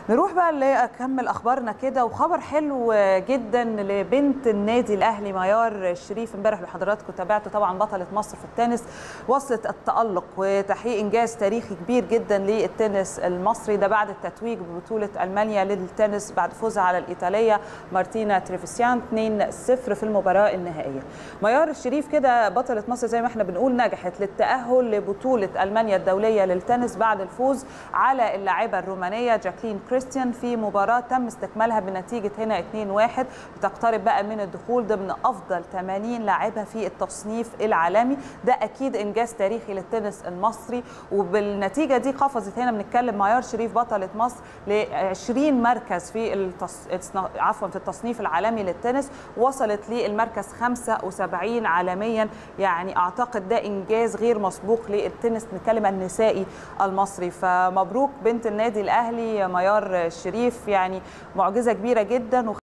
نروح بقى نكمل اخبارنا كده، وخبر حلو جدا لبنت النادي الاهلي ميار شريف. امبارح لحضراتكم تابعتوا طبعا بطله مصر في التنس، وصلت التالق وتحقيق انجاز تاريخي كبير جدا للتنس المصري، ده بعد التتويج ببطوله المانيا للتنس بعد فوزها على الايطاليه مارتينا تريفيسيان 2-0 في المباراه النهائيه. ميار الشريف كده بطله مصر زي ما احنا بنقول نجحت للتاهل لبطوله المانيا الدوليه للتنس بعد الفوز على اللاعبه الرومانيه جاكلين كريستيان في مباراة تم استكمالها بنتيجة هنا 2-1، بتقترب بقى من الدخول ضمن أفضل 80 لاعبة في التصنيف العالمي. ده أكيد إنجاز تاريخي للتنس المصري، وبالنتيجة دي قفزت هنا بنتكلم ميار شريف بطلة مصر ل 20 مركز في في التصنيف العالمي للتنس، وصلت للمركز 75 عالميا. يعني أعتقد ده إنجاز غير مسبوق للتنس نتكلم النسائي المصري. فمبروك بنت النادي الأهلي ميار الشريف، يعني معجزة كبيرة جدا.